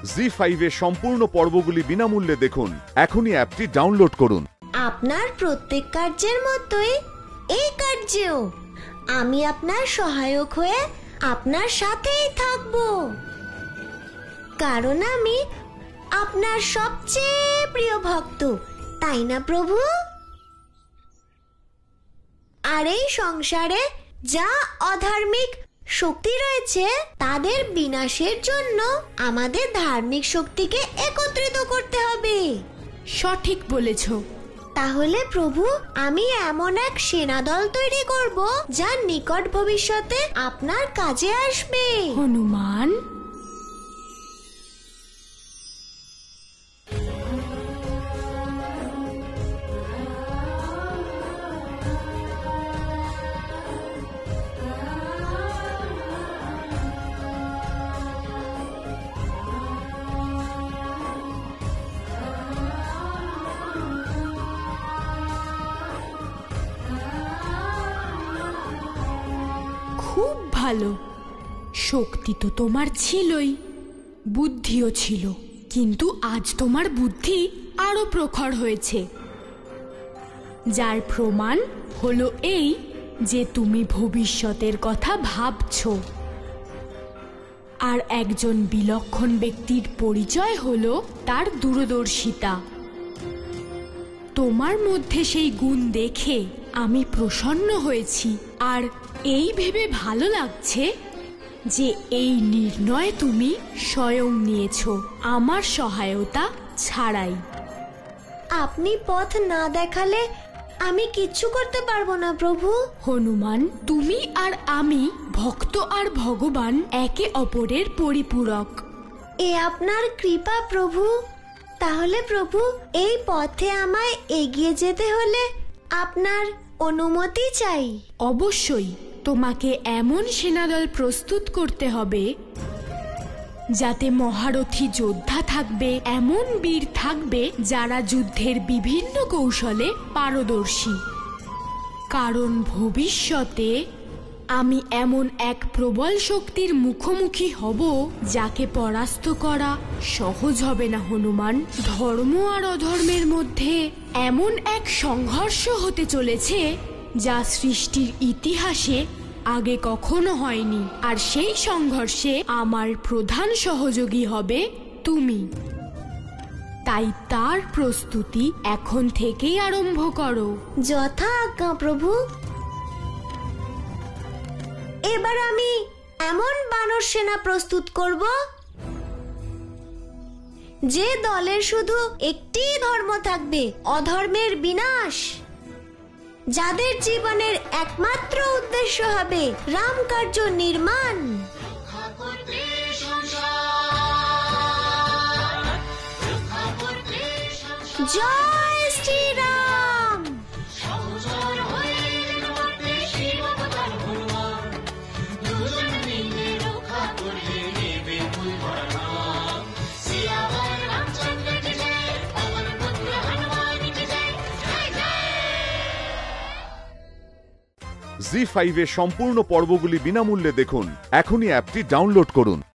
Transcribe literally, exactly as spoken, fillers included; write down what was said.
জি five এর সম্পূর্ণ পর্বগুলি বিনামূল্যে দেখুন। এখনই অ্যাপটি ডাউনলোড করুন। আপনার প্রত্যেক কার্যের মতোই এই কার্যেও আমি আপনার সহায়ক হয়ে আপনার সাথেই থাকব, কারণ আমি আপনার সবচেয়ে প্রিয় ভক্ত, তাই না প্রভু? আর এই সংসারে যা অধার্মিক শক্তি রয়েছে তাদের বিনাশের জন্য আমাদের ধার্মিক শক্তিকে একত্রিত করতে হবে। সঠিক বলেছ। তাহলে প্রভু, আমি এমন এক সেনাদল তৈরি করব যা নিকট ভবিষ্যতে আপনার কাজে আসবে। হনুমান, খুব ভালো। শক্তি তো তোমার ছিলই, বুদ্ধিও ছিল, কিন্তু আজ তোমার বুদ্ধি আরো প্রখর হয়েছে, যার প্রমাণ হলো এই যে তুমি ভবিষ্যতের কথা ভাবছো। আর একজন বিলক্ষণ ব্যক্তির পরিচয় হলো তার দূরদর্শিতা। তোমার মধ্যে সেই গুণ দেখে আমি প্রসন্ন হয়েছি, আর এই ভেবে ভালো লাগছে যে এই নির্ণয় তুমি স্বয়ং নিয়েছো আমার সহায়তা ছাড়াই। আপনি পথ না দেখালে আমি কিচ্ছু করতে পারবো না প্রভু। হনুমান, তুমি আর আমি, ভক্ত আর ভগবান একে অপরের পরিপূরক। এ আপনার কৃপা প্রভু। তাহলে প্রভু, এই পথে আমায় এগিয়ে যেতে হলে আপনার অনুমতি চাই। অবশ্যই তোমাকে এমন সেনাদল প্রস্তুত করতে হবে যাতে মহারথী যোদ্ধা থাকবে, এমন বীর থাকবে যারা যুদ্ধের বিভিন্ন কৌশলে পারদর্শী। কারণ ভবিষ্যতে আমি এমন এক প্রবল শক্তির মুখোমুখি হব যাকে পরাস্ত করা সহজ হবে না হনুমান। ধর্ম আর অধর্মের মধ্যে এমন এক সংঘর্ষ হতে চলেছে যা সৃষ্টির ইতিহাসে আগে কখনো হয়নি, আর সেই সংঘর্ষে আমার প্রধান সহযোগী হবে তুমি। তাই তার প্রস্তুতি এখন থেকেই আরম্ভ করো। যথা আজ্ঞা প্রভু। এবার আমি এমন বানর সেনা প্রস্তুত করব যে দলের শুধু একটি ধর্ম থাকবে, অধর্মের বিনাশ। যাদের জীবনের একমাত্র উদ্দেশ্য হবে রাম কার্য নির্মাণ। জয় শ্রীরাম। জি ফাইভ এর সম্পূর্ণ পর্বগুলি বিনামূল্যে দেখুন। এখনই অ্যাপটি ডাউনলোড করুন।